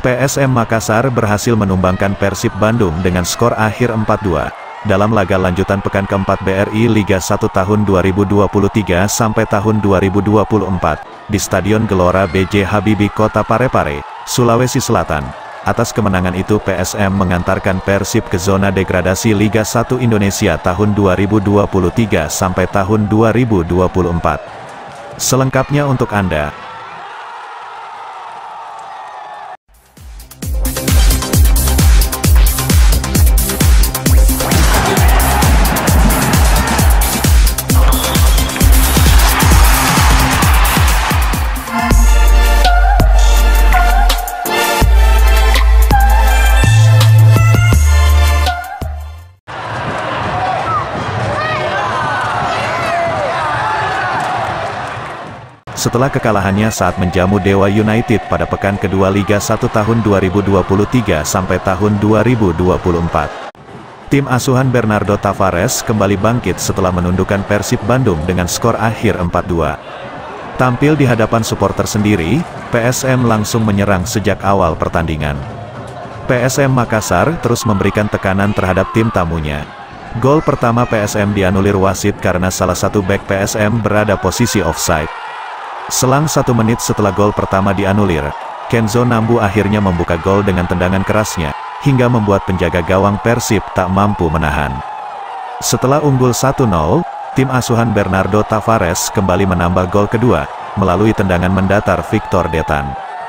PSM Makassar berhasil menumbangkan Persib Bandung dengan skor akhir 4-2 dalam laga lanjutan pekan keempat BRI Liga 1 tahun 2023 sampai tahun 2024 di Stadion Gelora B.J. Habibie Kota Parepare, Sulawesi Selatan. Atas kemenangan itu PSM mengantarkan Persib ke zona degradasi Liga 1 Indonesia tahun 2023 sampai tahun 2024. Selengkapnya untuk Anda. Setelah kekalahannya saat menjamu Dewa United pada pekan kedua Liga 1 tahun 2023 sampai tahun 2024. Tim asuhan Bernardo Tavares kembali bangkit setelah menundukkan Persib Bandung dengan skor akhir 4-2. Tampil di hadapan supporter sendiri, PSM langsung menyerang sejak awal pertandingan. PSM Makassar terus memberikan tekanan terhadap tim tamunya. Gol pertama PSM dianulir wasit karena salah satu bek PSM berada posisi offside. Selang 1 menit setelah gol pertama dianulir, Kenzo Nambu akhirnya membuka gol dengan tendangan kerasnya, hingga membuat penjaga gawang Persib tak mampu menahan. Setelah unggul 1-0, tim asuhan Bernardo Tavares kembali menambah gol kedua, melalui tendangan mendatar Victor Detan.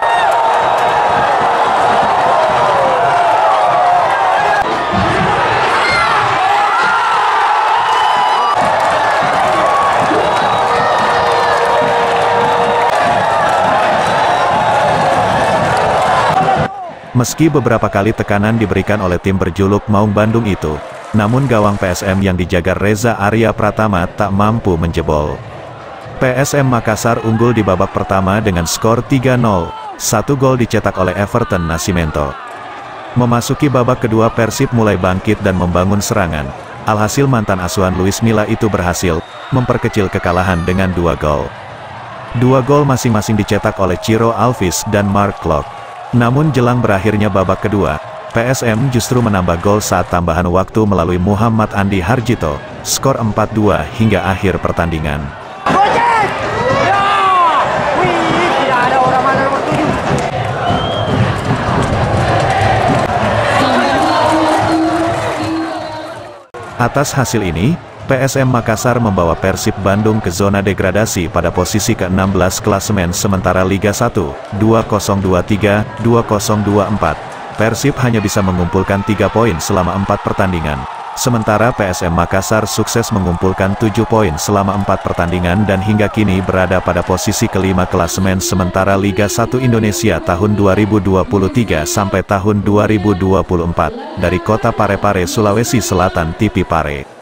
Meski beberapa kali tekanan diberikan oleh tim berjuluk Maung Bandung itu, namun gawang PSM yang dijaga Reza Arya Pratama tak mampu menjebol. PSM Makassar unggul di babak pertama dengan skor 3-0, 1 gol dicetak oleh Everton Nascimento. Memasuki babak kedua Persib mulai bangkit dan membangun serangan, alhasil mantan asuhan Luis Milla itu berhasil memperkecil kekalahan dengan 2 gol. 2 gol masing-masing dicetak oleh Ciro Alves dan Mark Klok. Namun jelang berakhirnya babak kedua, PSM justru menambah gol saat tambahan waktu melalui Muhammad Andi Harjito, skor 4-2 hingga akhir pertandingan. Atas hasil ini, PSM Makassar membawa Persib Bandung ke zona degradasi pada posisi ke-16 klasemen sementara Liga 1, 2023-2024. Persib hanya bisa mengumpulkan 3 poin selama 4 pertandingan. Sementara PSM Makassar sukses mengumpulkan 7 poin selama 4 pertandingan dan hingga kini berada pada posisi ke-5 klasemen sementara Liga 1 Indonesia tahun 2023 sampai tahun 2024. Dari Kota Parepare, Sulawesi Selatan, TV Pare.